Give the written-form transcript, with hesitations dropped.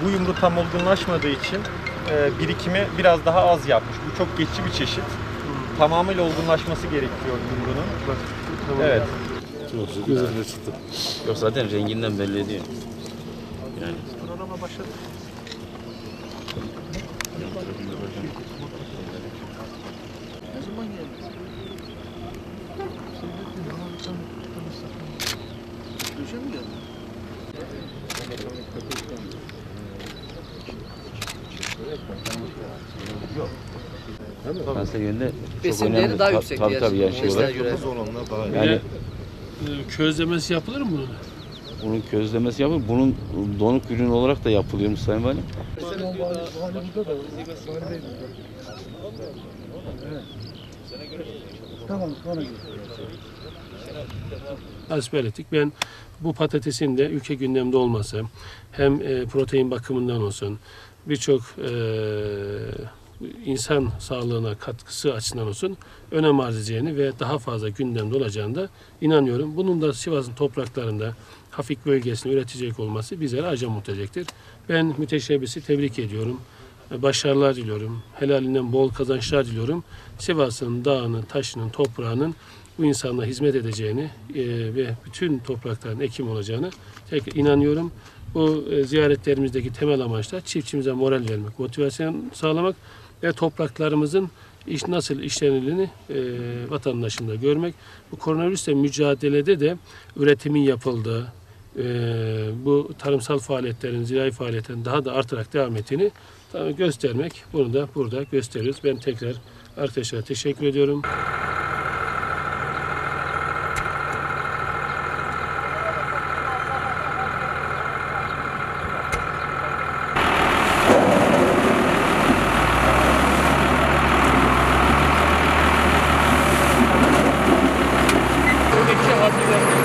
bu yumru tam olgunlaşmadığı için birikimi biraz daha az yapmış. Bu çok geçici bir çeşit. Tamamıyla olgunlaşması gerekiyor yumrunun. Evet. Çok güzel çıktı. Yok zaten renginden belli ediyor. Yani. Programa başladı. Ne zaman geldi? Düşe mi geldi? Yok. Kanser yönünde Besin değeri daha yüksek diğer tabii yani şey olarak. göre. Yani közlemesi yapılır mı bunun? bunun közlemesi yapılır. Bunun donuk ürün olarak da yapılıyor Sayın Valim. Hasbihal ettik. Ben bu patatesin de ülke gündeminde olması hem protein bakımından olsun birçok insan sağlığına katkısı açısından olsun önem arz edeceğini ve daha fazla gündemde olacağını da inanıyorum. Bunun da Sivas'ın topraklarında Hafik bölgesinde üretecek olması bizlere acı mutlu edecektir. Ben müteşebbisi tebrik ediyorum. Başarılar diliyorum. Helalinden bol kazançlar diliyorum. Sivas'ın dağının, taşının, toprağının bu insanlara hizmet edeceğini ve bütün toprakların ekim olacağını tekrar inanıyorum. Bu ziyaretlerimizdeki temel amaçlar çiftçimize moral vermek, motivasyon sağlamak ve topraklarımızın nasıl işlenildiğini vatandaşında görmek. Bu koronavirüsle mücadelede de üretimin yapıldığı, bu tarımsal faaliyetlerin, zirai faaliyetlerin daha da artarak devam ettiğini göstermek. Bunu da burada gösteriyoruz. Ben tekrar arkadaşlara teşekkür ediyorum. Buradaki harfler